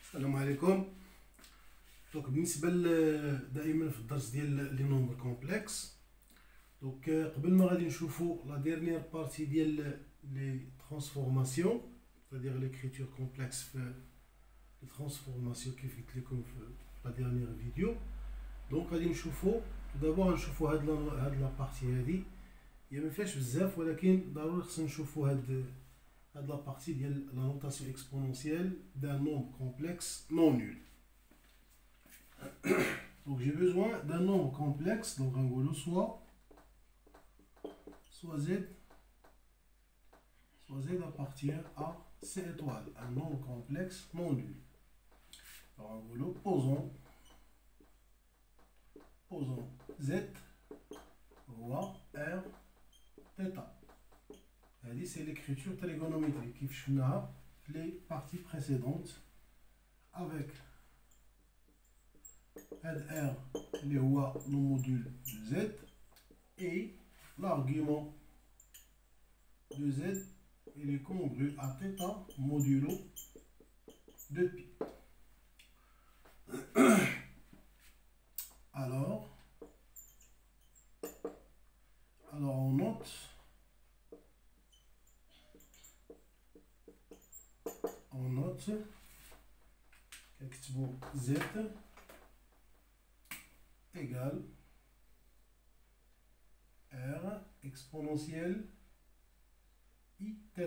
السلام عليكم. دونك بالنسبه دائما في الدرس ديال لي نومبر كومبلكس، دونك قبل ما غادي نشوفوا لا ديرنيير بارتي ديال لي ترانسفورماسيون، c'est-à-dire l'écriture complexe في لي ترانسفورماسيون كيف قلت لكم في لا ديرنيير فيديو. دونك غادي نشوفوا دابا نشوفوا هاد لا بارتي هادي، هي ما فيهاش بزاف ولكن ضروري خصنا نشوفوا هاد la partie de la notation exponentielle d'un nombre complexe non nul. Donc j'ai besoin d'un nombre complexe, donc un golo soit z appartient à c étoiles, un nombre complexe non nul. Alors un golo, posons z roi r θ. C'est l'écriture trigonométrique qui fait les parties précédentes avec R, le module de Z, et l'argument de Z, il est congru à θ modulo de pi. Alors on note Z égale R exponentielle I θ.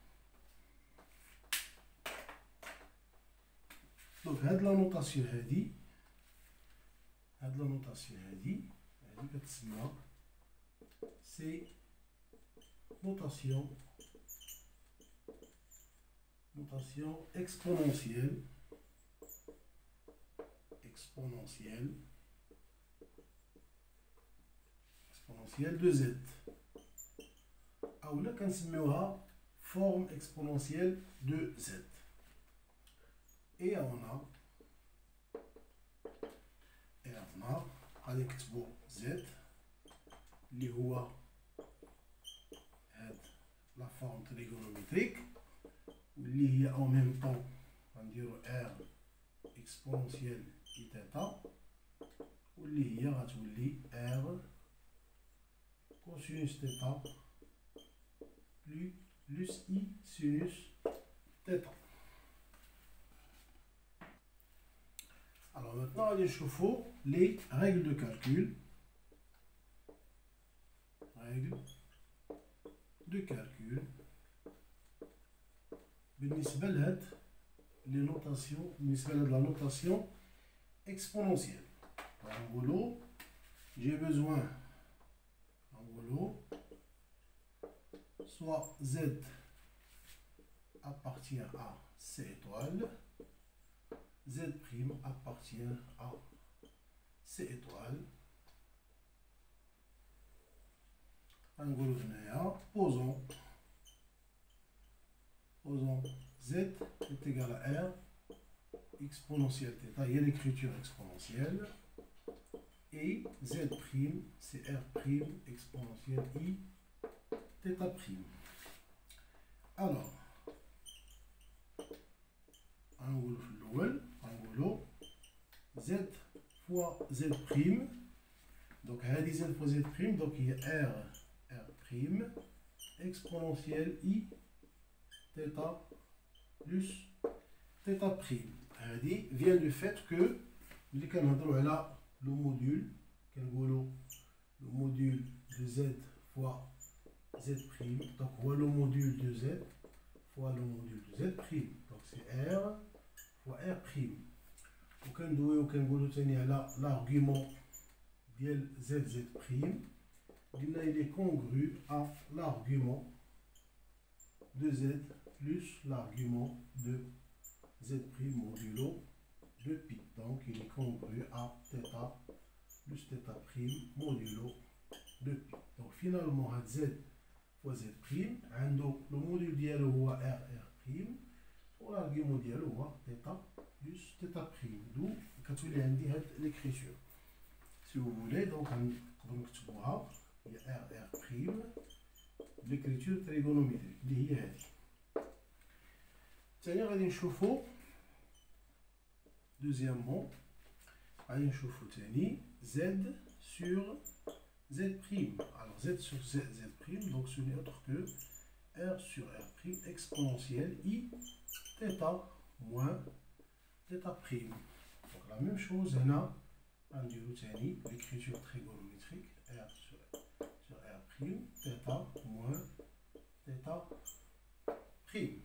Donc هاد لا نوتاسيون هادي كتسمى سي notation exponentielle de Z, ou là كنسميوها forme exponentielle de Z. Et on a غادي نكتبو Z اللي هو هاد la forme trigonométrique واللي هي en même temps غنديرو R exponentielle I θ واللي هي غتولي R cosinus θ plus I sinus θ. Alors maintenant غادي نشوفو les règles de calcul. بالنسبة لهاد لي نوتاسيون، بالنسبة لهاد لا نوتاسيون exponentielle. نقولو j'ai besoin soit Z appartient à C étoile, Z' appartient à C étoile. Posons Z est égal à R exponentielle θ, il y a l'écriture exponentielle, et Z' c'est R' exponentielle I θ'. Alors Z fois Z', donc هذه Z fois Z', donc il y a R' exponentielle I θ plus θ'. هذه vient du fait que ملي كنهضروا على le module كنقولوا le module de Z fois Z', donc هو le module de Z fois le module de Z', donc c'est R fois R'. وكنقولوا ثاني على l'argument ديال Z', قلنا il est congru à l'argument de Z plus l'argument de Z' modulo de pi. Donc il est congru à θ plus θ' modulo de pi. Donc finalement Z fois Z' عنده le module ديالو هو R' والargument ديالو هو θ plus θ'. d'où كتولي عندي هاد l'écriture. Si vous voulez, donc نقدروا نكتبوها هي R' l'écriture trigonométrique اللي هي هذه. ثاني غادي نشوفوا deuxièmement غادي نشوفو تاني z sur z prime. Alors z sur z prime, donc ce n'est autre que r sur r prime exponentielle i θ moins θ prime. Donc la même chose هنا غنديرو تاني l'écriture trigonométrique r sur r prime θ moins θ prime.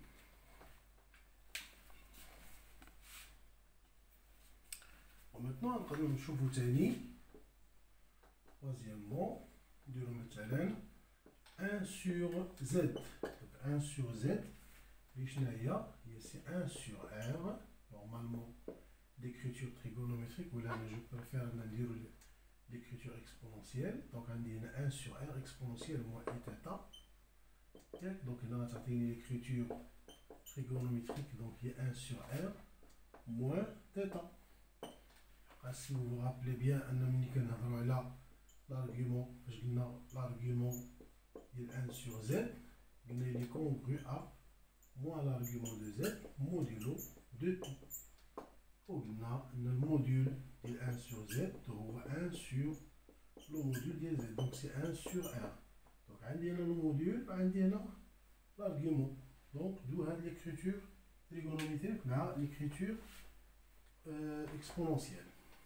Maintenant, نقدروا نشوفوا تاني troisièmement نديرو مثلا 1 sur z. Donc 1 sur z اللي شنو هي c'est 1 sur r. Normalement l'écriture trigonométrique ولا je préfère نديرو l'écriture exponentielle. Donc عندي هنا 1 sur r exponentielle moins i θ. Donc هنا تعطيني l'écriture trigonométrique, donc il y a 1 sur r moins θ. Si vous vous rappelez bien, l'argument, l'argument de 1 sur z, il est congru à moins l'argument de z modulo de pi. Le module de 1 sur z, donc 1 sur le module de z, donc c'est 1 sur r. Donc on a le module, on a l'argument. Donc d'où l'écriture trigonométrique, l'écriture exponentielle.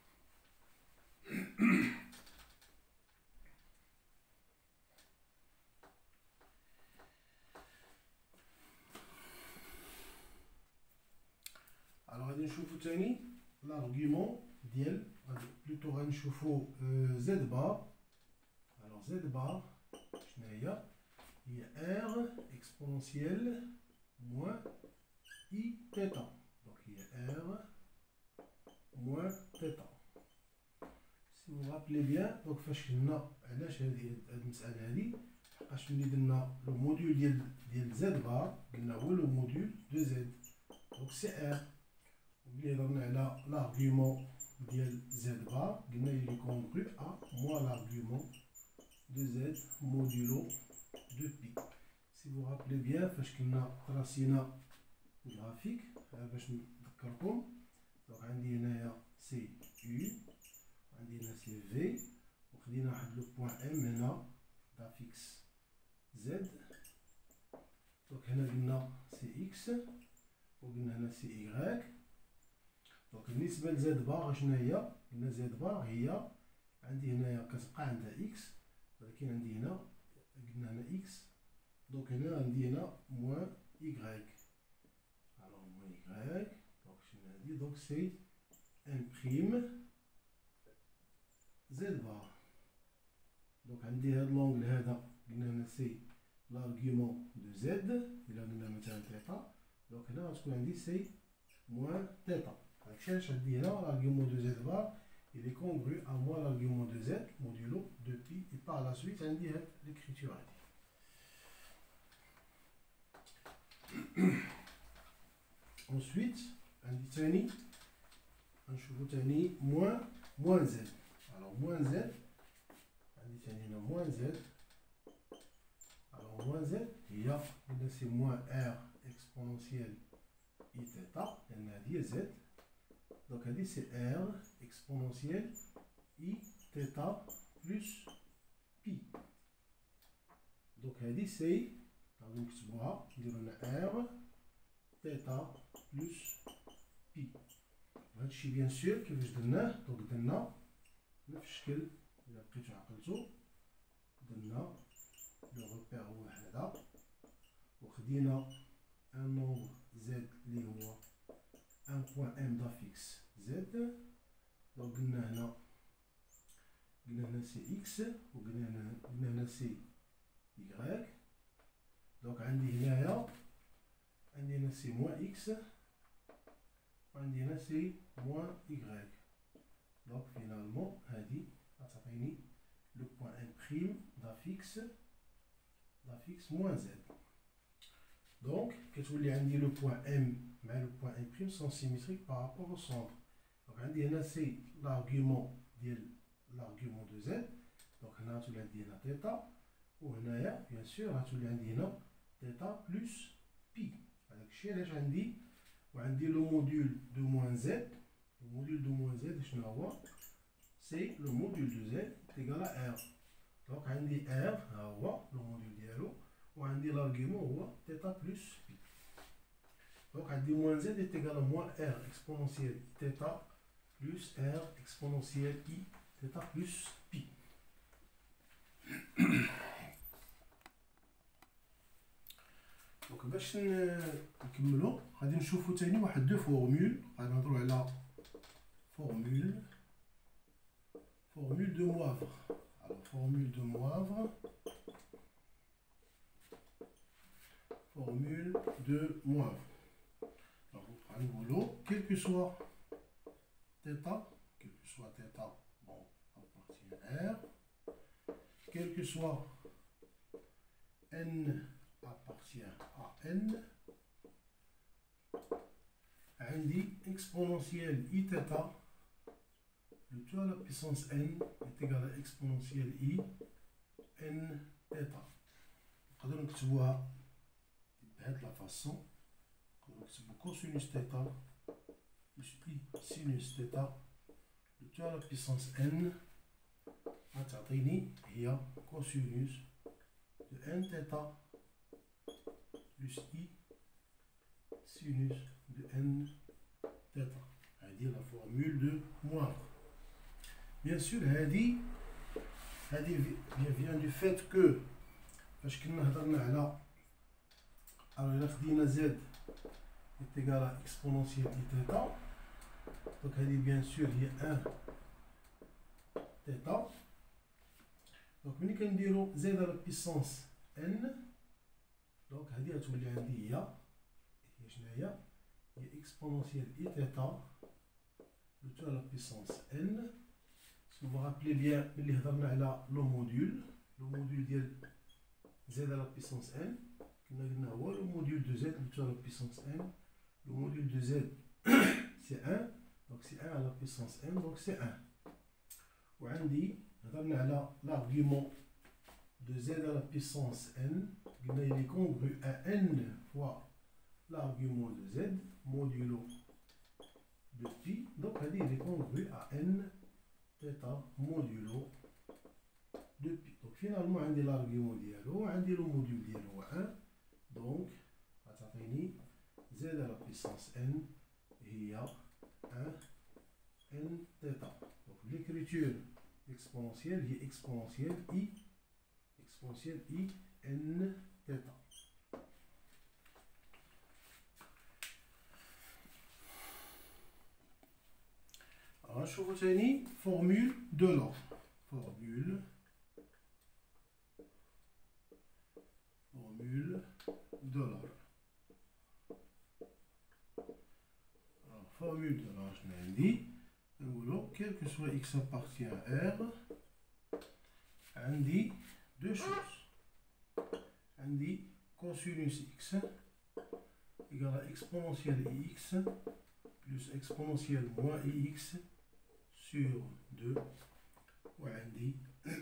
Alors غادي نشوفو تاني l'argument ديال plutôt غنشوفو z bar. Alors z bar شنو هي r exponentielle moins i θ. Donc il y a r moins θ. Si vous vous rappelez bien, donc فاش كنا علاش هاد المسألة هادي حقاش ملي درنا لو موديول ديال z بار قلنا هو لو موديول دو z. Donc c'est r. ملي هضرنا على l'argument ديال z بار قلنا il est congru à moins l'argument de z modulo de pi. Si vous vous rappelez bien فاش كنا تراسينا graphique باش نذكركم. Donc عندي هنايا سي u عندي هنا سي في وخدينا واحد لو بوان ام هنا دافيكس زد. دونك هنا قلنا سي اكس وقلنا هنا سي ايغريك. دونك بالنسبه لزد بار شنو هي؟ قلنا زد بار هي عندي هنايا كتبقى عندها اكس ولكن عندي هنا قلنا هنا اكس. دونك هنا عندي هنا موان ايغريك. الوغ موان ايغريك دونك شنو هادي؟ دونك سي ان بريم زد بار. دونك عندي هاد لونغل هذا قلنا هنا سي لارغيومون دو زد. إلا قلنا مثلا تيتا دونك هنا غتكون عندي سي موان تيتا. داكشي علاش عندي هنا لارغيومون دو زد بار il est congru à moins l'argument de z modulo de pi. Et par la suite عندي هاد l'écriture هادي. ensuite عندي تاني غنشوفو تاني moins z. Alors moins z, moins z. Alors moins z, il y a c'est moins r exponentielle i θ. Il y a dit z. Donc elle dit c'est r exponentielle i θ plus pi. Donc elle dit c'est donc r θ plus pi. هادشي bien sûr كيفاش درناه. donc درنا نفس الشكل. إلا بقيتو عقلتو درنا لو روبير هو هذا وخدينا ان نومبر زد اللي هو ان بوان ام دافيكس زد. دونك قلنا هنا سي اكس وقلنا هنا سي يغريك. دونك عندي هنايا سي موان اكس وعندي هنا سي موان يغريك. Donc finalement, هذه غتعطيني le point M' d'affixe moins z. Donc كتولي عندي le point M مع le point M' sont symétriques par rapport au centre. Donc عندي هنا c'est l'argument ديال l'argument de z. Donc هنا غتولي عندي هنا θ وهنايا bien sûr غتولي عندي هنا θ plus pi. هذاك الشيء علاش عندي وعندي le module de moins z. Le module de moins z, c'est le module de z est égal à r. Donc, on dit r, le module dialo, ou on dit l'argument, θ plus pi. Donc, on dit moins z est égal à moins r exponentielle θ plus r exponentielle i θ plus pi. Donc, باش نكملو غادي نشوفو تاني واحد دو فورمول. غادي نهضرو على formule de Moivre. Alors, formule de Moivre. Formule de Moivre. Alors, quel que soit θ, bon, appartient à R, quel que soit n appartient à n, عندي exponentielle iθ, le tout à la puissance n est égal à exponentielle i n θ. نقدروا نكتبوها بهذه la façon. نقدروا نكتبوا cosinus θ plus i sinus θ, le tout à la puissance n غتعطيني هي cosinus de n θ plus i sinus de n θ. هذه la formule de Moivre. Bien sûr, هذه vient du fait que فاش كنا هضرنا على إلا خدينا z est égal à exponentielle i θ, donc هذه bien sûr هي 1 θ. donc ملي كنديرو z à la puissance n, donc هذه غتولي عندي هي شناهي؟ هي exponentielle i θ le tout à la puissance n. Si vous vous rappelez bien, ملي هضرنا على le module ديال z à la puissance n, كنا قلنا هو le module de z le tout à la puissance n. Le module de z c'est 1, donc c'est 1 à la puissance n, donc c'est 1. وعندي هضرنا على l'argument de z à la puissance n, قلنا il est congru à n fois l'argument de z modulo de pi, donc il est congru à n θ modulo de pi. Donc finalement عندي l'argument ديالو عندي le module ديالو 1, donc غتعطيني z à la puissance n هي 1 n θ. Donc l'écriture exponentielle هي exponentielle i n θ. Alors نشوفو تاني formule de l'ordre. Formule de l'ordre. Alors formule de l'ordre, je l'ai dit. Quel que soit x appartient à R, on dit deux choses. On dit cosinus x égale à exponentielle ix plus exponentielle moins ix sur 2. Ou on dit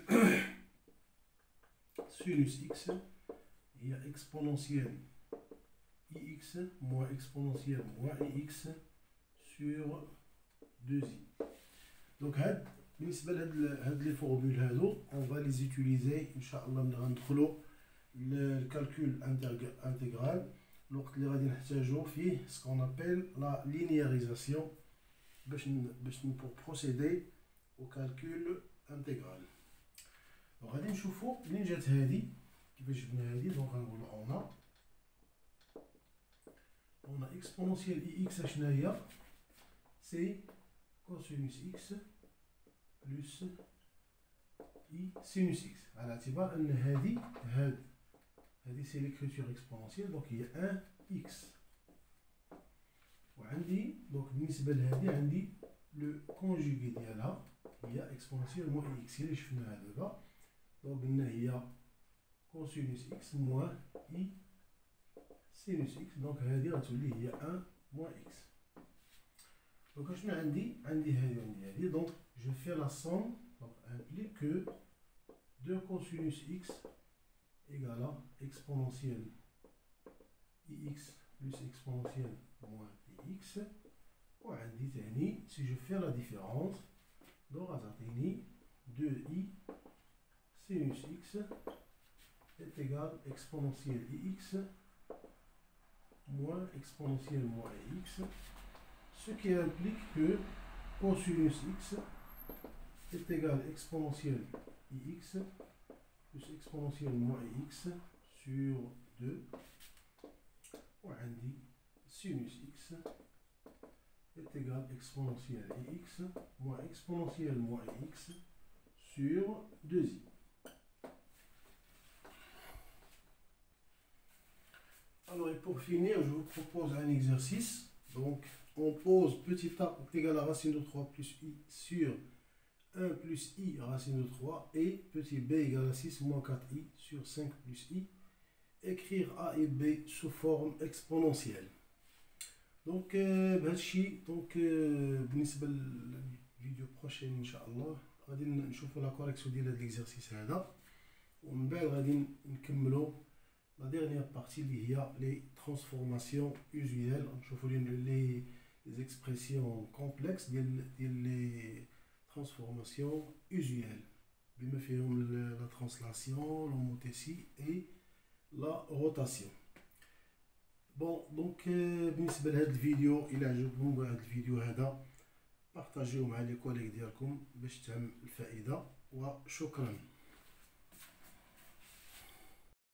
sinus x il y a exponentielle ix moins exponentielle moins ix sur 2i. Donc بالنسبة لهاد لي فورمول هادو on va les utiliser إن شاء الله ملي غندخلو الكالكول انتغرال، الوقت اللي غادي نحتاجو فيه ce qu'on appelle la linéarisation باش pour procéder au calcul intégral. دونك غادي نشوفو منين جات هادي كيفاش جبنا هادي. دونك غنقولو on a exponentielle ix شنو هي؟ سي cosinus x plus i sinus x، على اعتبار ان هذه سي l'écriture exponentielle، دونك هي 1 x. وعندي دونك بالنسبه لهذه عندي لو كونجوغي ديالها هي exponentielle moins x، هي اللي شفناها دابا. دونك قلنا هي cosinus x moins i sinus x، دونك هذه غتولي هي 1 moins x. Donc je vais dire donc je fais la somme, donc implique que 2 cosinus x égale à exponentielle ix plus exponentielle moins ix. وعندي تاني si je fais la différence, donc غتعطيني 2i sinus x est égal à exponentielle ix moins exponentielle moins x, ce qui implique que cosinus x est égal à exponentielle ix plus exponentielle moins x sur 2, وعندي sinus x est égal à exponentielle ix moins exponentielle moins x sur 2i. Alors, et pour finir, je vous propose un exercice. Donc, on pose petit a est égal à racine de 3 plus i sur 1 plus i racine de 3 et petit b égale à 6 moins 4i sur 5 plus i. Écrire a et b sous forme exponentielle. Donc, بالنسبة للفيديو بروشين إن شاء الله غادي نشوفوا لا كوريكسيون ديال هذا الإكزرسيس هذا، ومن بعد غادي نكملوا لا ديرنيير بارتي اللي هي لي ترانسفورماسيون usuelles. نشوفوا لي اكسبرسيون كومبلكس ديال لي ترانسفورماسيون usuelles بما فيهم لا ترانسلاسيون l'homothétie et la rotation. بون دونك بالنسبه لهذا الفيديو، الى عجبكم هذا الفيديو هذا بارطاجيوه مع لي كوليك ديالكم باش تعم الفائده، وشكرا.